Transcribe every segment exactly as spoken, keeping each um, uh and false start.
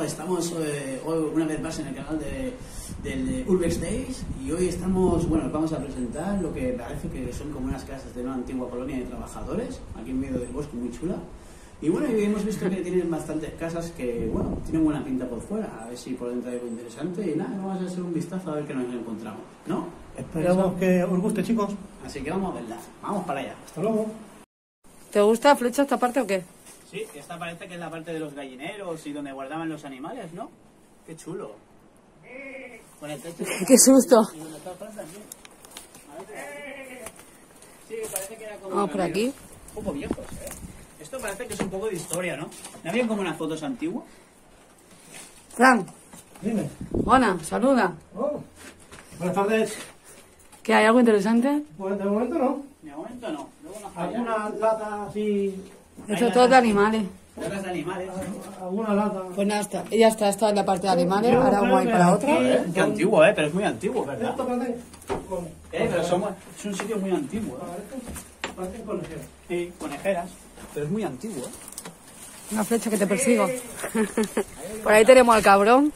estamos eh, hoy una vez más en el canal de, del de Urbex Days y hoy estamos, bueno, vamos a presentar lo que parece que son como unas casas de una antigua colonia de trabajadores, aquí en medio del bosque, muy chula. Y bueno, y hemos visto que tienen bastantes casas que, bueno, tienen buena pinta por fuera, a ver si por dentro hay algo interesante y nada, vamos a hacer un vistazo a ver qué nos encontramos, ¿no? Esperamos que os guste, chicos. Así que vamos a verla, vamos para allá. Hasta luego. ¿Te gusta, Flecha, esta parte o qué? Sí, esta parece que es la parte de los gallineros y donde guardaban los animales, ¿no? Qué chulo. Con el techo de... Qué susto. Y donde está Fran también. A ver, sí, parece que era como... Vamos por aquí. Un poco viejos, ¿eh? Esto parece que es un poco de historia, ¿no? ¿No habían como unas fotos antiguas? Fran, Dime. hola, saluda. Oh. Buenas tardes. ¿Qué, hay algo interesante? Pues de momento no. De momento no. Luego nos falla. Alguna lata así. Esto es todo de animales. Latas de animales. Alguna lata. Pues nada, está. Y ya está, esta es la parte de animales. Ahora vamos a ir para otra. ¿Eh? Qué antiguo, ¿eh? Pero es muy antiguo, ¿verdad? Esto parece. Con... Eh, pero somos... es un sitio muy antiguo, ¿eh? Parece, parece conejeras. Sí, conejeras. Pero es muy antiguo, ¿eh? Una flecha que te persigo. Por ahí tenemos al cabrón.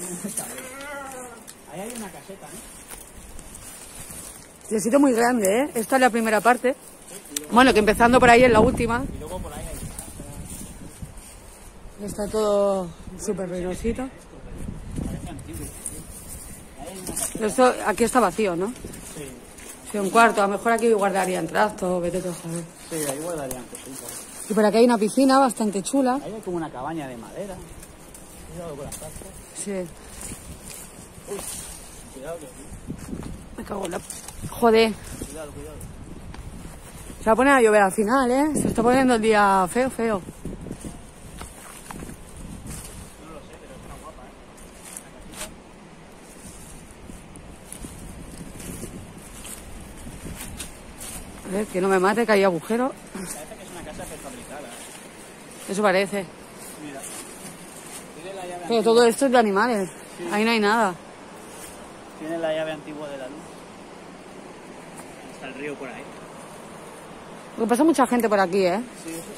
Ahí hay una caseta, ¿no? El sitio muy grande, ¿eh? Esta es la primera parte. Bueno, que empezando por ahí es la última. Y luego por ahí hay... Está todo súper ruinosito. Parece antiguo. Ahí hay una caseta. Esto, aquí está vacío, ¿no? Sí. Sí, un cuarto. A lo mejor aquí guardarían trastos, vete tú a saber. Sí, ahí guardarían cositas. Y por aquí hay una piscina bastante chula. Ahí hay como una cabaña de madera. Cuidado con las casas. Sí. Uy, cuidado que... Me cago en la... Joder. Cuidado, cuidado. Se va a poner a llover al final, ¿eh? Se está poniendo el día feo, feo. No lo sé, pero está guapa, ¿eh? A ver, que no me mate, que hay agujeros. Parece que es una casa prefabricada, ¿eh? Eso parece. Mira. Tiene la llave Pero antigua. todo esto es de animales. Sí. Ahí no hay nada. Tiene la llave antigua de la luz. Está el río por ahí. Lo que pasa mucha gente por aquí, ¿eh? Sí, eso sí.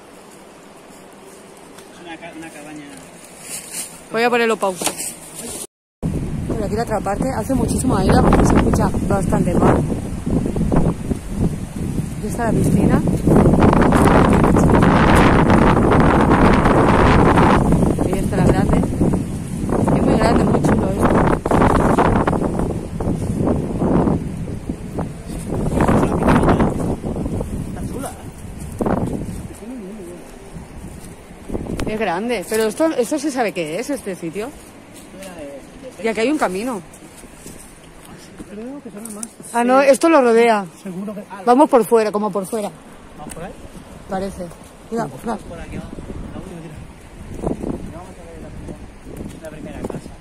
Es una, ca una cabaña... Voy a ponerlo pausa. Por aquí la otra parte hace muchísimo aire porque se escucha bastante mal. Aquí está la piscina. Ahí está la grande. Es muy grande, muy chulo esto. Está chula, ¿eh? Es grande, pero esto, esto se sabe qué es, este sitio. Esto era de... de... Y aquí hay un camino. Creo que será más. Ah, no, esto lo rodea. Seguro que. Vamos por fuera, como por fuera, ¿Vamos por ahí? parece. Mira, mira. Vamos por aquí abajo. La última tira. Y vamos a ver la primera, la primera casa.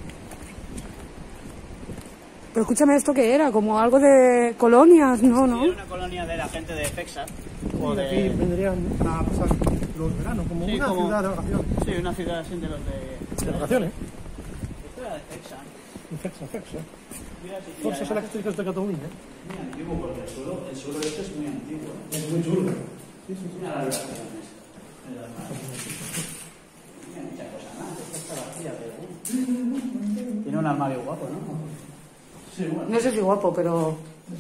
Pero escúchame, ¿esto qué era? Como algo de colonias, no, Era ¿no? una colonia de la gente de Texas. O Y aquí de... vendrían a pasar los veranos, como Sí, una como- ciudad de vacaciones. Sí, una ciudad así de los de... De vacaciones. Esto era de Texas. Infexa, infexa. Mira, sí, sí, Forces además- eléctricas de Cataluña. Muy antiguo, porque el suelo, el suelo este es muy antiguo. Es muy chulo. Sí, sí, mira las habitaciones. Mira las habitaciones. Tiene muchas cosas más. Esta está vacía, pero... Tiene un armario guapo, ¿no? Sí, bueno. No sé si guapo, pero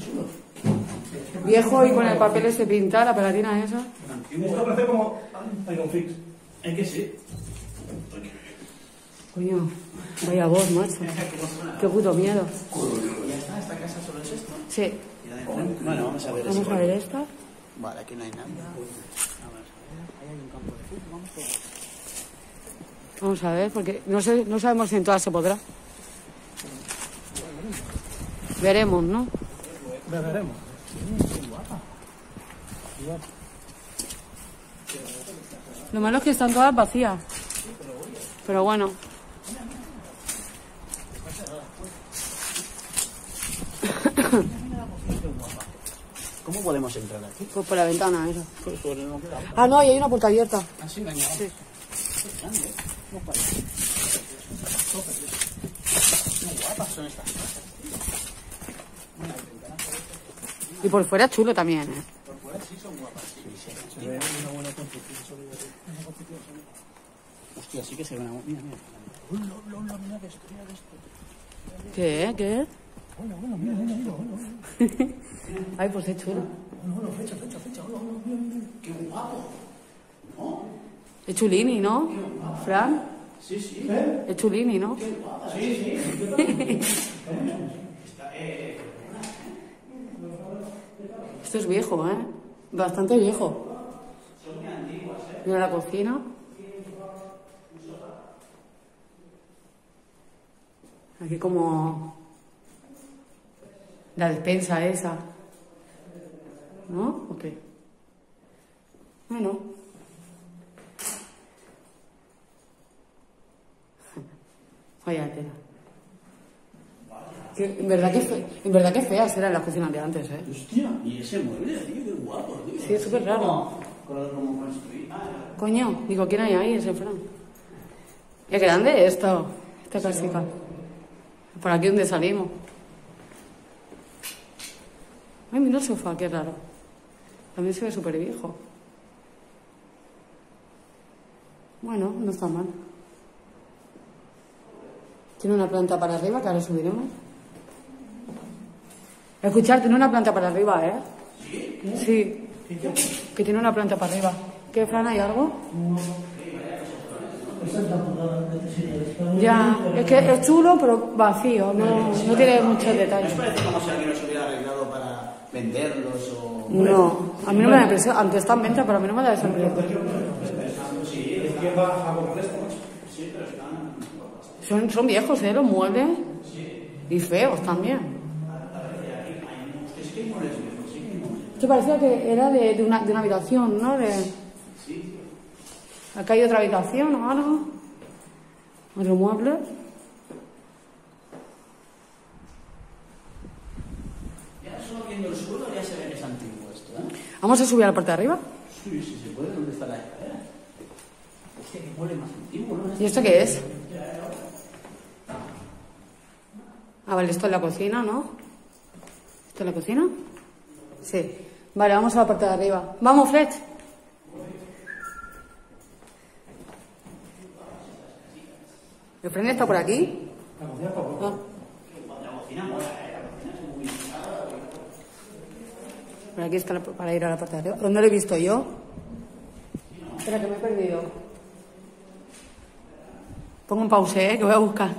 viejo y con el papel ese pintar, la pelatina esa. Esto parece como Iron Fix. Es que sí. Coño, vaya voz, macho. Qué puto miedo. ¿Ya está? ¿Esta casa solo es esto? Sí, Bueno, vamos a ver vamos a ver esta. Vale, aquí no hay nada. Vamos a ver. Ahí hay un campo de fútbol. Vamos por ahí. Vamos a ver, porque no sé, no sabemos si en todas se podrá. Veremos, ¿no? Beberemos. Lo malo es que están todas vacías. Pero bueno. ¿Cómo podemos entrar aquí? Pues por la ventana, esa. Pues por el... Ah, no, y hay una puerta abierta. Ah, sí, venga. Sí. Es grande, ¿eh? Vamos para allá. Qué guapas son estas casas. Y por fuera chulo también, ¿eh? Por fuera sí son guapas. Sí, sí, sí. Se ve una buena construcción. Hostia, sí que se ve una... Mira, mira. Hola, hola, hola, mira de esto, mira de esto. ¿Qué? ¿Qué? Hola, hola, mira, mira, mira, hola. Ay, pues es chulo. Hola, hola, fecha, fecha, fecha, hola, hola, mira, mira. Qué guapo. ¿No? Es chulini, ¿no? Fran, Sí, sí. ¿Eh? es chulini, ¿no? Qué guapa. Sí, sí. Está, eh, Esto es viejo, ¿eh? Bastante viejo. son muy antiguas, ¿eh? Mira la cocina. Aquí como la despensa esa. ¿No? ¿O qué? Bueno. Vaya tela. Que, en verdad que fe- en verdad que feas eran las cocinas de antes, ¿eh? Hostia, y ese mueble, tío, qué guapo, tío. Sí, es súper raro. Como, como, como construir. Ah, Coño, digo, ¿quién hay ahí? Ese Fran. Es grande esto, esta casica. Por aquí donde salimos. Ay, mira el sofá, qué raro. También se ve súper viejo. Bueno, no está mal. Tiene una planta para arriba, que ahora subiremos. Escuchar, tiene una planta para arriba, ¿eh? ¿Sí? Sí. Que tiene una planta para arriba. ¿Qué, Fran, hay algo? Ya, es que es chulo, pero vacío, no, no tiene muchos detalles. ¿No os parece como si alguien los hubiera arreglado para venderlos o...? No, a mí no me da impresión, aunque está en venta, pero a mí no me da esa impresión. ¿Quién va a comprar esto? Sí, pero están... Son, son viejos, ¿eh? Los muebles. Y feos también. Es que hay muebles viejos, sí que hay muebles. Esto parecía que era de, de, una, de una habitación, ¿no? De... Sí. Acá hay otra habitación o algo. Otro mueble. Ya solo viendo el suelo ya se ve que es antiguo esto, ¿eh? Vamos a subir a la parte de arriba. Sí, sí, se puede. ¿Dónde está la escalera? Hostia, qué mueble más antiguo, ¿no? ¿Y esto qué es? Ah, vale, esto es la cocina, ¿no? ¿Esto es la cocina? Sí. Vale, vamos a la parte de arriba. ¡Vamos, Fred! ¿El Fred está por aquí? La cocina está por Ah. La cocina mola, ¿eh? La cocina es muy... Por aquí está la- para ir a la parte de arriba. ¿Dónde lo he visto yo? Espera, que me he perdido. Pongo un pause, ¿eh? Que voy a buscar.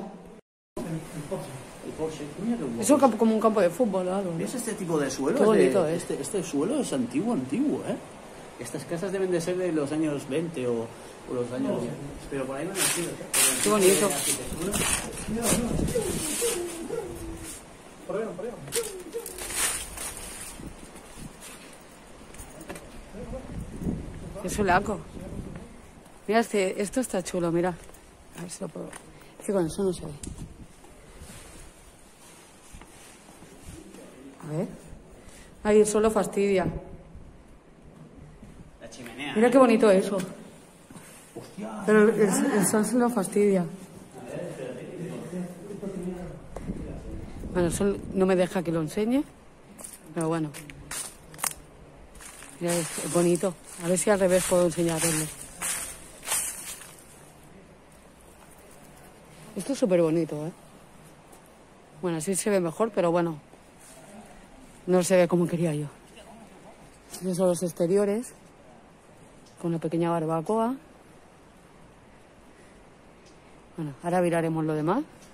El Porsche, mira qué guapo. Eso es como un campo de fútbol o algo, ¿no? ¿Ves este tipo de suelo? Qué bonito de, es. Este, este suelo es antiguo, antiguo, ¿eh? Estas casas deben de ser de los años veinte o, o los años... Pero por ahí no han sido, ¿eh? Qué bonito. Por ahí, por ahí. Qué sulaco. Mira, este, esto está chulo, mira. A ver si lo puedo... Es que con eso no se ve. A ver. Ay, el sol lo fastidia. La chimenea. Mira qué bonito eso. Hostia. Pero el, el- el sol se lo fastidia. Bueno, el sol no me deja que lo enseñe. Pero bueno. Mira, es, es bonito. A ver si al revés puedo enseñarlo. Esto es súper bonito, ¿eh? Bueno, así se ve mejor, pero bueno. No se ve como quería yo. Estos son los exteriores. Con la pequeña barbacoa. Bueno, ahora viraremos lo demás.